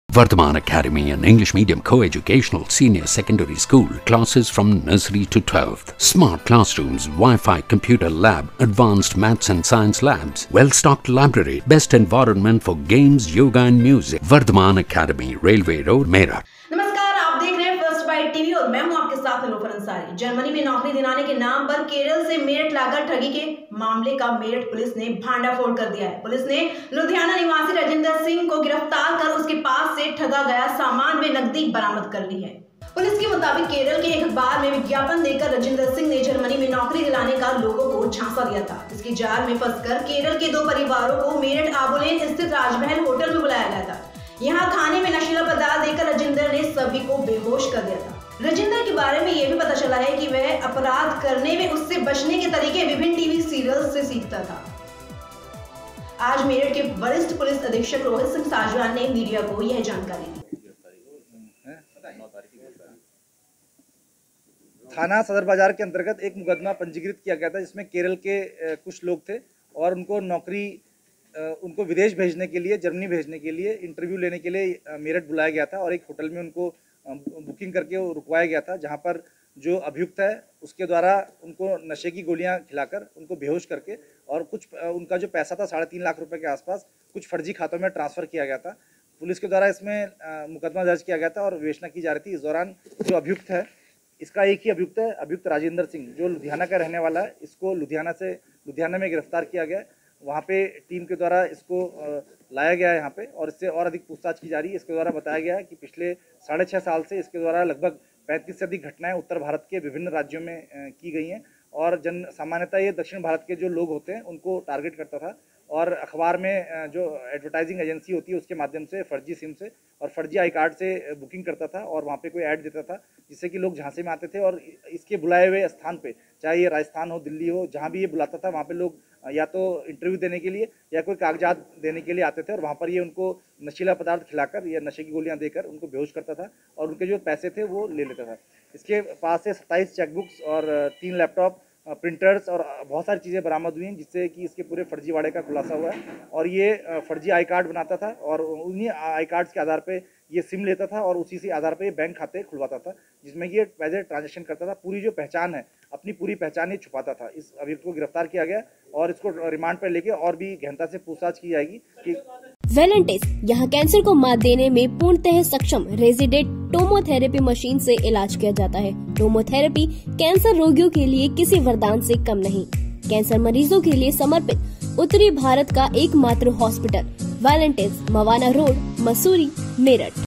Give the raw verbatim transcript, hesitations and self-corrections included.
Vardhaman Academy, an English medium co-educational senior secondary school, classes from nursery to twelfth. Smart classrooms, Wi-Fi computer lab, advanced maths and science labs, well-stocked library, best environment for games, yoga and music. Vardhaman Academy, Railway Road, Meerut. नमस्कार, आप देख रहे हैं first bite TV और मैं हूं आपके साथ निलोफर अंसारी। जर्मनी में नौकरी दिलाने के नाम पर केरल से मेरठ लाकर ठगी के मामले का मेरठ पुलिस ने भांडाफोड़ कर दिया है। पुलिस ने लुधियाना निवासी राजेंद्र सिंह को गिरफ्तार कर उसके पास से ठगा गया सामान व नकदी बरामद कर ली है। पुलिस के मुताबिक केरल के एक अखबार में विज्ञापन देकर राजेंद्र सिंह ने जर्मनी में नौकरी दिलाने का लोगों को झांसा दिया था। इसके जाल में फंसकर केरल के दो परिवारों को मेरठ आबोलेन स्थित राजमहल होटल में बुलाया गया था। यहाँ खाने में नशीला पदार्थ देकर राजेंद्र ने सभी को बेहोश कर दिया था। राजेंद्र के बारे में यह भी पता चला है कि वह अपराध करने में उससे बचने के तरीके विभिन्न टीवी सीरियल से सीखता था। आज मेरठ के वरिष्ठ पुलिस अधीक्षक रोहित सिंह साजवान ने मीडिया को यह जानकारी दी। थाना सदर बाजार के अंतर्गत एक मुकदमा पंजीकृत किया गया था, जिसमें केरल के कुछ लोग थे और उनको नौकरी उनको विदेश भेजने के लिए, जर्मनी भेजने के लिए, इंटरव्यू लेने के लिए मेरठ बुलाया गया था और एक होटल में उनको बुकिंग करके रुकवाया गया था, जहां पर जो अभियुक्त है उसके द्वारा उनको नशे की गोलियां खिलाकर उनको बेहोश करके और कुछ उनका जो पैसा था साढ़े तीन लाख रुपए के आसपास कुछ फर्जी खातों में ट्रांसफ़र किया गया था। पुलिस के द्वारा इसमें मुकदमा दर्ज किया गया था और विवेचना की जा रही थी। इस दौरान जो अभियुक्त है, इसका एक ही अभियुक्त है, अभियुक्त राजेंद्र सिंह, जो लुधियाना का रहने वाला है। इसको लुधियाना से लुधियाना में गिरफ्तार किया गया। वहाँ पे टीम के द्वारा इसको लाया गया है यहाँ पे और इससे और अधिक पूछताछ की जा रही है। इसके द्वारा बताया गया है कि पिछले साढ़े छः साल से इसके द्वारा लगभग पैंतीस से अधिक घटनाएं उत्तर भारत के विभिन्न राज्यों में की गई हैं और जन सामान्यतः ये दक्षिण भारत के जो लोग होते हैं उनको टारगेट करता था और अखबार में जो एडवर्टाइजिंग एजेंसी होती है उसके माध्यम से फर्जी सिम से और फर्जी आई कार्ड से बुकिंग करता था और वहाँ पे कोई ऐड देता था, जिससे कि लोग झांसे में आते थे और इसके बुलाए हुए स्थान पे, चाहे ये राजस्थान हो, दिल्ली हो, जहाँ भी ये बुलाता था वहाँ पे लोग या तो इंटरव्यू देने के लिए या कोई कागजात देने के लिए आते थे और वहाँ पर ये उनको नशीला पदार्थ खिलाकर या नशे की गोलियाँ देकर उनको बेहोश करता था और उनके जो पैसे थे वो ले लेता था। इसके पास से सत्ताईस चेकबुक्स और तीन लैपटॉप, प्रिंटर्स और बहुत सारी चीज़ें बरामद हुई हैं, जिससे कि इसके पूरे फर्जीवाड़े का खुलासा हुआ है। और ये फर्जी आई कार्ड बनाता था और उन्हीं आई कार्ड्स के आधार पे ये सिम लेता था और उसी से आधार पे ये बैंक खाते खुलवाता था, जिसमें ये पैसे ट्रांजेक्शन करता था। पूरी जो पहचान है, अपनी पूरी पहचान ही छुपाता था। इस अभियुक्त को गिरफ्तार किया गया और इसको रिमांड पर लेके और भी गहनता से पूछताछ की जाएगी कि वेलेंटिस यहाँ कैंसर को मात देने में पूर्णतः सक्षम रेजिडेंट टोमोथेरेपी मशीन से इलाज किया जाता है। टोमोथेरेपी कैंसर रोगियों के लिए किसी वरदान से कम नहीं। कैंसर मरीजों के लिए समर्पित उत्तरी भारत का एकमात्र hospital Valentis, Mawana road, Mussoorie, Meerut.